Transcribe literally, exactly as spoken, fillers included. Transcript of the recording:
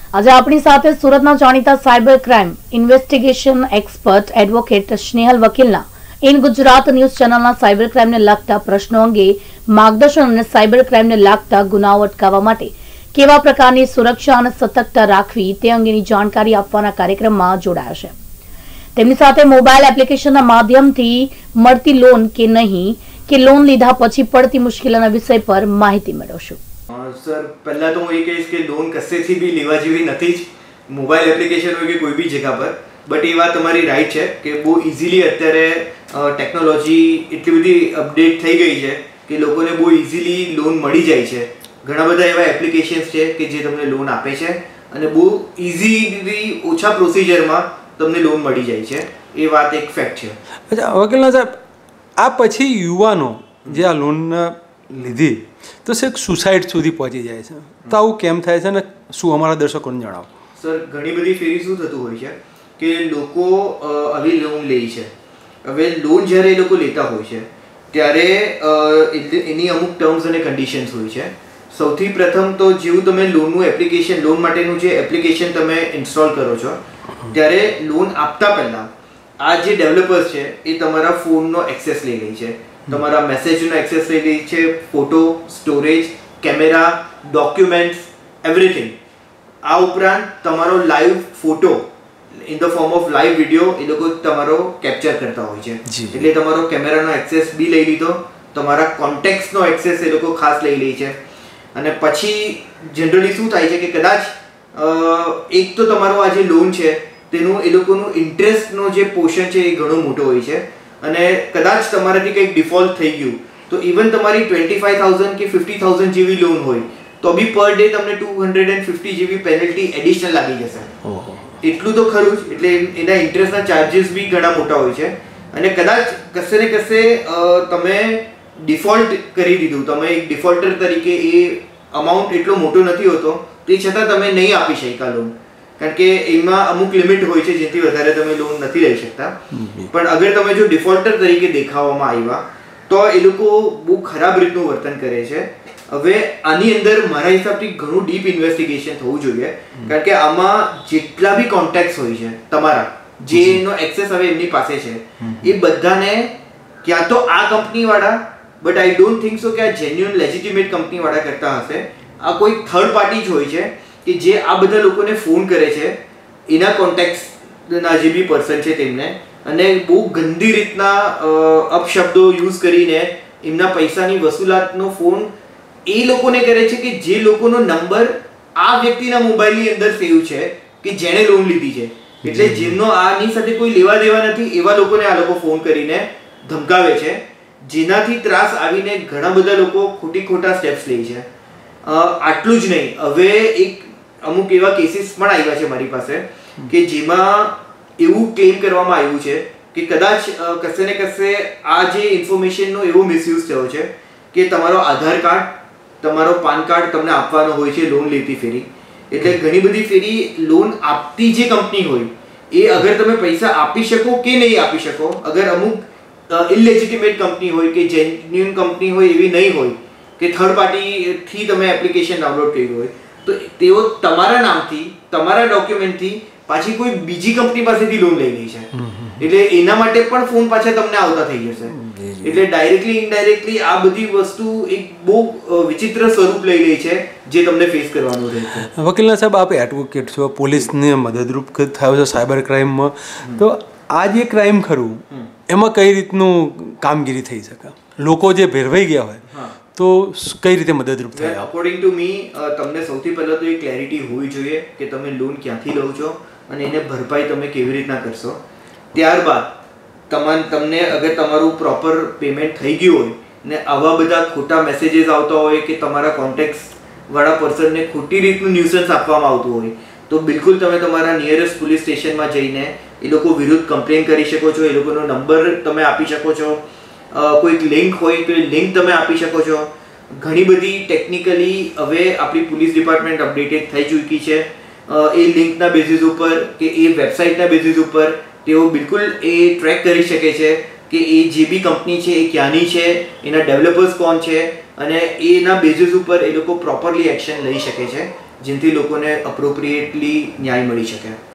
આજે આપણી સાથે સુરતના જાણીતા cyber crime investigation expert advocate Snehal વકીલના ઇન ગુજરાત ન્યૂઝ ચેનલના સાયબર ક્રાઇમને લગતા પ્રશ્નો અંગે માર્ગદર્શન અને સાયબર ક્રાઇમને લગતા ગુનાઓ અટકાવવા માટે કેવા પ્રકારની સુરક્ષા અને સતર્કતા રાખવી તે અંગેની જાણકારી આપવાના કાર્યક્રમમાં જોડાયા છે। તેમની સાથે મોબાઈલ એપ્લિકેશનના માધ્યમથી મળતી લોન કે નહીં કે લોન લીધા પછી પડતી મુશ્કેલીઓના વિષય પર માહિતી મેળવશું। સર પહેલા તો હું એ કહીશ કે લોન કશેથી બી લેવા જેવી નથી જ, મોબાઈલ એપ્લિકેશન હોય કે કોઈ બી જગ્યા પર। બટ એ વાત તમારી રાઈટ છે કે બહુ ઇઝીલી અત્યારે ટેકનોલોજી એટલી બધી અપડેટ થઈ ગઈ છે કે લોકોને બહુ ઇઝીલી લોન મળી જાય છે। ઘણા બધા એવા એપ્લિકેશન્સ છે કે જે તમને લોન આપે છે અને બહુ ઇઝીલી ઓછા પ્રોસિજરમાં તમને લોન મળી જાય છે, એ વાત એક ફેક્ટ છે। અચ્છા વકીલના સાહેબ, આ પછી યુવાનો જે આ લોન લીધી તો શેખ સુસાઇડ સુધી પહોંચી જાય છે, તો આવું કેમ થાય છે ને શું અમારા દર્શકોને જણાવો। સર ઘણી બધી ફેરી શું થતું હોય છે કે લોકો આવી લોન લે છે। હવે લોન જ્યારે એ લોકો લેતા હોય છે ત્યારે એની અમુક ટર્મ્સ અને કન્ડિશન્સ હોય છે। સૌથી પ્રથમ તો જેવું તમે લોનનું એપ્લિકેશન લોન માટેનું જે એપ્લિકેશન તમે ઇન્સ્ટોલ કરો છો ત્યારે લોન આપતા પહેલાં આ જે ડેવલપર્સ છે એ તમારા ફોનનો એક્સેસ લઈ લે છે, તમારા મેસેજનો એક્સેસ લઈ લે છે, photo, storage, camera, documents, everything. આ ઉપરાંત તમારો live photo in the form of live video એ લોકો તમારો કેપ્ચર કરતા હોય છે, એટલે તમારો કેમેરાનો એક્સેસ બી લઈ લીધો, તમારા કોન્ટેક્ટ્સનો એક્સેસ એ લોકો ખાસ લઈ લે છે। અને પછી જનરલી શું થાય છે કે કદાચ એક તો તમારો આ જે લોન છે તેનું એ લોકોનું ઇન્ટરેસ્ટનો જે પોર્શન છે એ ઘણો મોટો હોય છે અને કદાચ તમારાથી કંઈક ડિફોલ્ટ થઈ ગયું તો ઇવન તમારી ટ્વેન્ટી ફાઈવ થાઉઝન્ડ કે ફિફ્ટી થાઉઝન્ડ જેવી લોન હોય તો બી પર ડે તમને ટુ હંડ્રેડ એન્ડ ફિફ્ટી જેવી પેનલ્ટી એડિશનલ લાગી જશે। એટલું તો ખરું જ, એટલે એના ઇન્ટરેસ્ટના ચાર્જીસ બી ઘણા મોટા હોય છે અને કદાચ કશે ને કશે તમે ડિફોલ્ટ કરી દીધું, તમે એક ડિફોલ્ટર તરીકે એ અમાઉન્ટ એટલો મોટો નથી હોતો તે છતાં તમે નહીં આપી શક્યા લોન, કારણ કે એમાં અમુક લિમિટ હોય છે જેથી વધારે તમે લોન નથી લઈ શકતા। પણ અગર તમે જો ડિફોલ્ટર તરીકે દેખાવામાં આવ્યા તો એ લોકો બહુ ખરાબ રીતનું વર્તન કરે છે। હવે આની અંદર મારા હિસાબથી ઘણું ડીપ ઇન્વેસ્ટિગેશન થવું જોઈએ, કારણ કે આમાં જેટલા બી કોન્ટેક્ટ્સ હોય છે તમારા જેનો એક્સેસ હવે એમની પાસે છે એ બધાને ક્યાં તો આ કંપનીવાળા, but I don't think so કે આ જેન્યુઅન લેજિટિમેટ કંપનીવાળા કરતા હશે, આ કોઈ થર્ડ પાર્ટી જ હોય છે કે જે આ બધા લોકોને ફોન કરે છે એના કોન્ટેક્ટ્સના જે બી પર્સન છે તેમને, અને બહુ ગંદી રીતના અપશબ્દો યુઝ કરીને એમના પૈસાની વસૂલાતનો ફોન એ લોકોને કરે છે કે જે લોકોનો નંબર આ વ્યક્તિના મોબાઈલની અંદર સેવ છે કે જેણે લોન લીધી છે, એટલે જેમનો આની સાથે કોઈ લેવા દેવા નથી એવા લોકોને આ લોકો ફોન કરીને ધમકાવે છે, જેનાથી ત્રાસ આવીને ઘણા બધા લોકો ખોટી ખોટા સ્ટેપ્સ લે છે। આટલું જ નહીં, હવે એક અમુક એવા કેસીસ પણ આવ્યા છે મારી પાસે કે જેમાં એવું ક્લેમ કરવામાં આવ્યું છે કે કદાચ કશે ને કશે આ જે ઇન્ફોર્મેશનનો એવો મિસયુઝ થયો છે કે તમારો આધાર કાર્ડ, તમારો પાન કાર્ડ તમને આપવાનો હોય છે લોન લેતી ફેરી, એટલે ઘણી બધી ફેરી લોન આપતી જે કંપની હોય એ અગર તમે પૈસા આપી શકો કે નહીં આપી શકો, અગર અમુક ઇલેજિટિમેટ કંપની હોય કે જેન્યુઅન કંપની હોય એવી નહીં હોય કે થર્ડ પાર્ટીથી તમે એપ્લિકેશન ડાઉનલોડ કર્યું હોય તો તેઓ તમારા નામથી, તમારા ડોક્યુમેન્ટથી પાછી કોઈ બીજી કંપની પાસેથી લોન લઈ લે છે, એટલે એના માટે પણ ફોન પાછા તમને આવતા થઈ જશે। એટલે ડાયરેક્ટલી ઇનડાયરેક્ટલી આ બધી વસ્તુ એક બહુ વિચિત્ર સ્વરૂપ લઈ લે છે જે તમને ફેસ કરવાનું રહેશે। વકીલના સાહેબ, આપ એડવોકેટ છો, પોલીસને મદદરૂપ થયો છો સાયબર ક્રાઇમમાં, તો આ જે ક્રાઇમ ખરું એમાં કઈ રીતનું કામગીરી થઈ શકે, લોકો જે ભેરવાઈ ગયા હોય તો કઈ રીતે મદદરૂપ થાય? અકોર્ડિંગ ટુ મી તમને સૌથી પહેલાં તો એ ક્લેરિટી હોવી જોઈએ કે તમે લોન ક્યાંથી લો છો અને એને ભરપાઈ તમે કેવી રીતના કરશો। ત્યારબાદ તમારે તમને અગર તમારું પ્રોપર પેમેન્ટ થઈ ગયું હોય ને આવા બધા ખોટા મેસેજીસ આવતા હોય કે તમારા કોન્ટેક્ટ્સ વાળા પર્સનને ખોટી રીતનું ન્યુસન્સ આપવામાં આવતું હોય તો બિલકુલ તમે તમારા નિયરેસ્ટ પોલીસ સ્ટેશનમાં જઈને એ લોકો વિરુદ્ધ કમ્પ્લેન કરી શકો છો, એ લોકોનો નંબર તમે આપી શકો છો, કોઈક લિંક હોય તો એ લિંક તમે આપી શકો છો। ઘણી બધી ટેકનિકલી હવે આપણી પોલીસ ડિપાર્ટમેન્ટ અપડેટેડ થઈ ચૂકી છે, એ લિંકના બેઝિસ ઉપર કે એ વેબસાઇટના બેઝિસ ઉપર તેઓ બિલકુલ એ ટ્રેક કરી શકે છે કે એ જે બી કંપની છે એ ક્યાંની છે, એના ડેવલપર્સ કોણ છે અને એના બેઝિસ ઉપર એ લોકો પ્રોપરલી એક્શન લઈ શકે છે। જેનાથી લોકોને અપ્રોપ્રિએટલી ન્યાય મળી શકે.